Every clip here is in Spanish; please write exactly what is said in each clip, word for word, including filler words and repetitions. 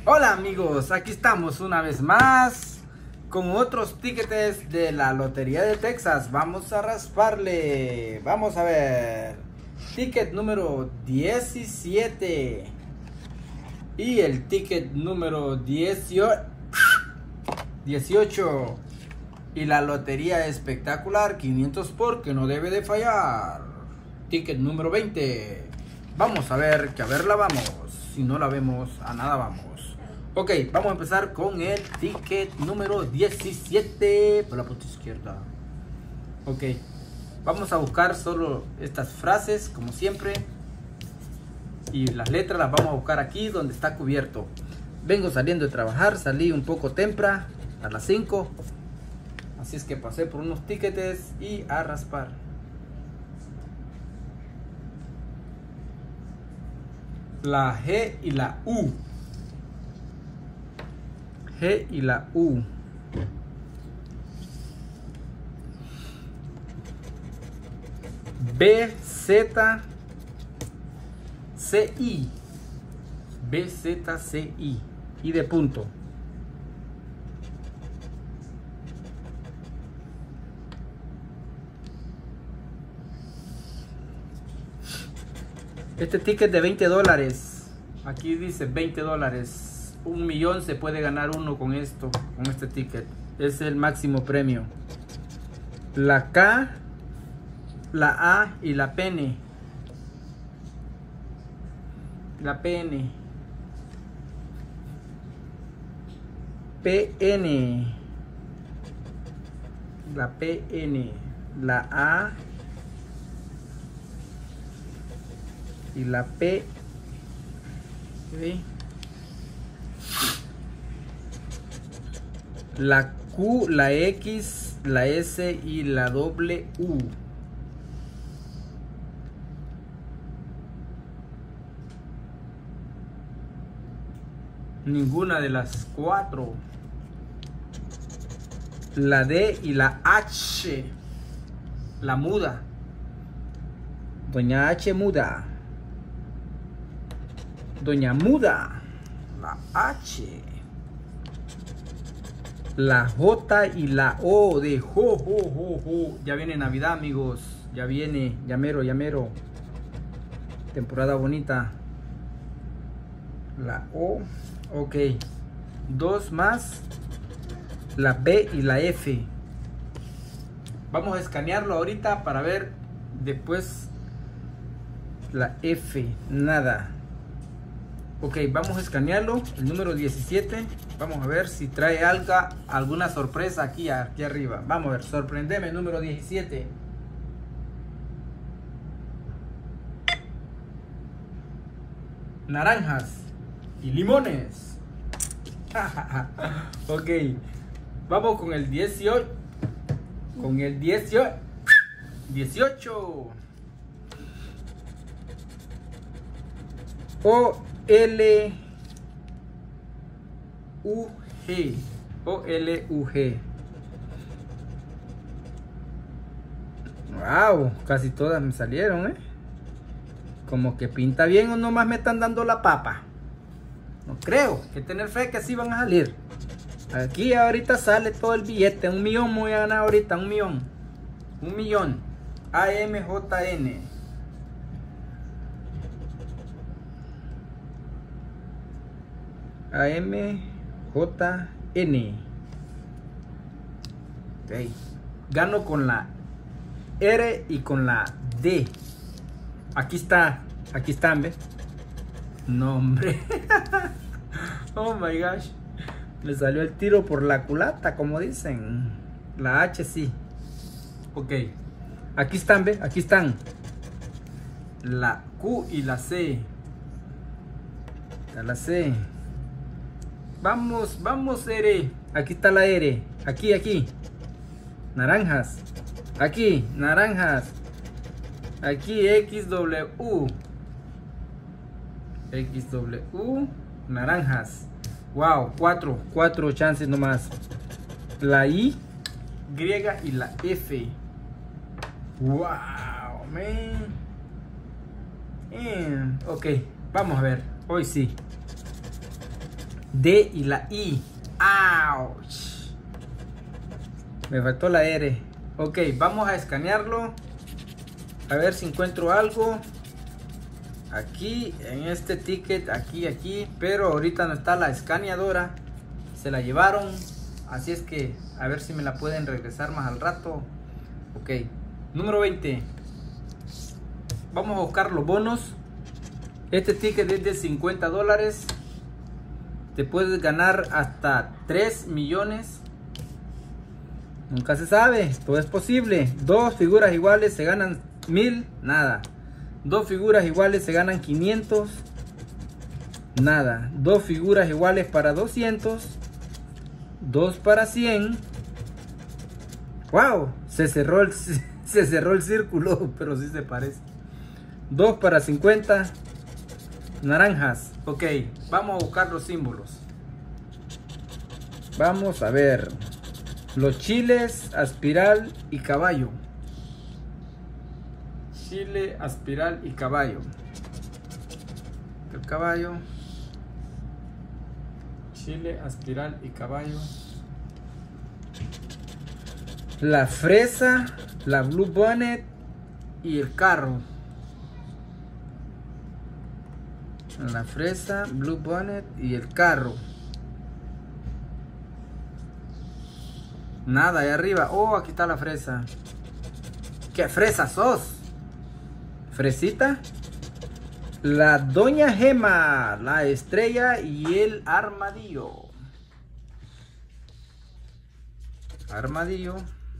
Hola amigos, aquí estamos una vez más con otros tickets de la Lotería de Texas. Vamos a rasparle. Vamos a ver. Ticket número diecisiete. Y el ticket número dieciocho. Y la lotería espectacular quinientos por que no debe de fallar. Ticket número veinte. Vamos a ver, que a verla vamos. Si no la vemos, a nada vamos. Ok, vamos a empezar con el ticket número diecisiete. Por la punta izquierda. Ok, vamos a buscar solo estas frases, como siempre. Y las letras las vamos a buscar aquí donde está cubierto. Vengo saliendo de trabajar, salí un poco temprano, a las cinco. Así es que pasé por unos tickets y a raspar. La G y la U. G y la U. B, Z, C, I. B, Z, C, I. Y de punto. Este ticket de veinte dólares. Aquí dice veinte dólares. Un millón se puede ganar uno con esto, con este ticket. Es el máximo premio. La K, la A y la P N. La P N. P N. La P N. La A. Y la P. ¿Sí? La Q, la X, la S y la doble U. Ninguna de las cuatro. La D y la H. La muda. Doña H muda. Doña Muda. La H. La J y la O de jo, jo, jo, jo. Ya viene Navidad, amigos. Ya viene. Llamero, llamero. Temporada bonita. La O. Ok. Dos más. La B y la F. Vamos a escanearlo ahorita para ver después. La F. Nada. Ok, vamos a escanearlo, el número diecisiete. Vamos a ver si trae algo, alguna sorpresa aquí, aquí arriba. Vamos a ver, sorprendeme, número diecisiete. Naranjas y limones. Ok, vamos con el dieciocho. Con el dieciocho. dieciocho. O L U G. O L U G. Wow, casi todas me salieron, ¿eh? Como que pinta bien o nomás me están dando la papa. No creo, hay que tener fe que así van a salir. Aquí ahorita sale todo el billete. Un millón voy a ganar ahorita, un millón. Un millón. A M J N. A M J N. Okay. Gano con la R y con la D. Aquí está. Aquí están, ¿ves? No, hombre. Oh my gosh. Me salió el tiro por la culata, como dicen. La H sí. Ok. Aquí están, ¿ves? Aquí están. La Q y la C. Está la C. Vamos, vamos, R. Aquí está la R. Aquí, aquí. Naranjas. Aquí, naranjas. Aquí, X W. X W. Naranjas. Wow, cuatro. Cuatro chances nomás. La I, Y y la F. Wow, man. Man. Ok, vamos a ver. Hoy sí. D y la I. ¡Auch! Me faltó la R. Ok, vamos a escanearlo. A ver si encuentro algo. Aquí, en este ticket, aquí, aquí. Pero ahorita no está la escaneadora. Se la llevaron. Así es que, a ver si me la pueden regresar más al rato. Ok, número veinte. Vamos a buscar los bonos. Este ticket es de cincuenta dólares. Te puedes ganar hasta tres millones. Nunca se sabe, todo es posible. Dos figuras iguales se ganan mil, nada. Dos figuras iguales se ganan quinientos, nada. Dos figuras iguales para doscientos. Dos para cien. Wow, se cerró el, se cerró el círculo, pero sí se parece. Dos para cincuenta. Naranjas. Ok, vamos a buscar los símbolos. Vamos a ver. Los chiles, aspiral y caballo. Chile, aspiral y caballo. El caballo. Chile, aspiral y caballo. La fresa, la blue bonnet y el carro. La fresa, blue bonnet y el carro. Nada, ahí arriba. Oh, aquí está la fresa. ¿Qué fresa sos? Fresita. La doña Gema, la estrella y el armadillo. Armadillo.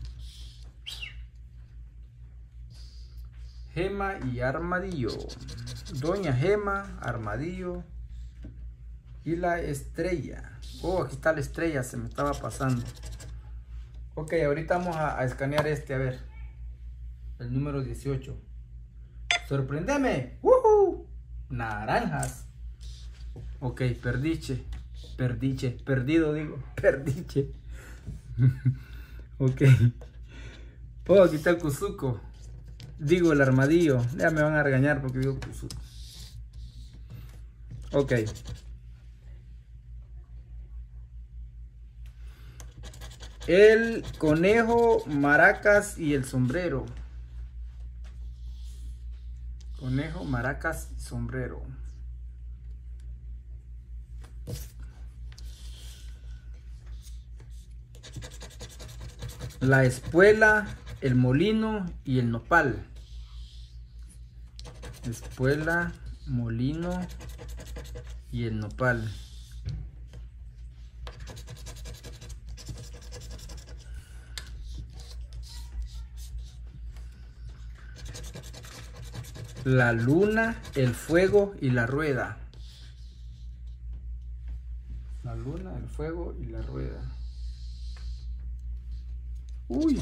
Gema y armadillo. Doña Gema, armadillo y la estrella. Oh, aquí está la estrella, se me estaba pasando. Ok, ahorita vamos a, a escanear este, a ver. El número dieciocho. ¡Sorpréndeme! ¡Woohoo! Naranjas. Ok, perdiche. Perdiche. Perdido, digo. Perdiche. Ok. Oh, aquí está el Kuzuko. Digo, el armadillo. Ya me van a regañar porque digo Kuzuko. Ok. El conejo, maracas y el sombrero. Conejo, maracas y sombrero. La espuela, el molino y el nopal. Espuela, molino y el nopal. La luna, el fuego y la rueda. La luna, el fuego y la rueda. Uy.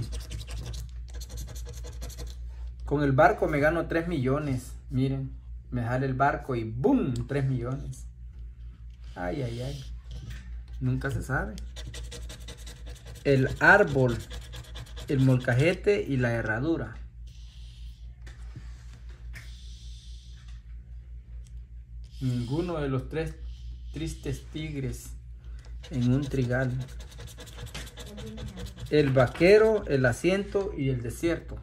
Con el barco me gano tres millones. Miren, me sale el barco y ¡boom! tres millones. Ay, ay, ay. Nunca se sabe. El árbol, el molcajete y la herradura. Ninguno de los tres tristes tigres en un trigal. El vaquero, el asiento y el desierto.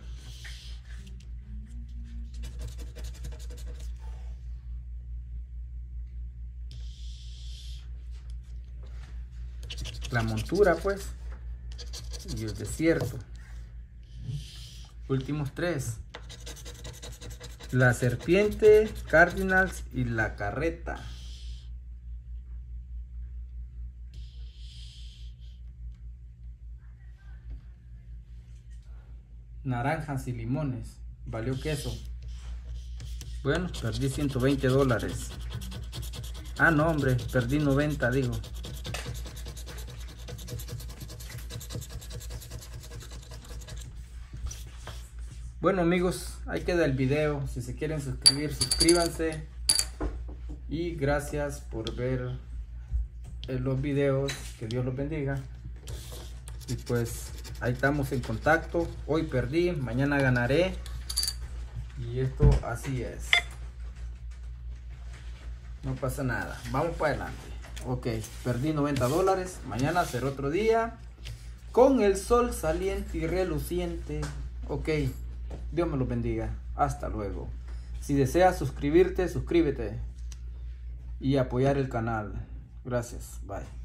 La montura, pues, y el desierto. Últimos tres. La serpiente, Cardinals y la carreta. Naranjas y limones. Valió queso. Bueno, perdí ciento veinte dólares. Ah, no, hombre, perdí noventa, digo. Bueno, amigos, ahí queda el video. Si se quieren suscribir, suscríbanse. Y gracias por ver los videos. Que Dios los bendiga. Y pues ahí estamos en contacto. Hoy perdí, mañana ganaré. Y esto así es. No pasa nada. Vamos para adelante. Ok, perdí noventa dólares. Mañana será otro día con el sol saliente y reluciente. Ok, Dios me lo bendiga. Hasta luego. Si deseas suscribirte, suscríbete y apoyar el canal. Gracias. Bye.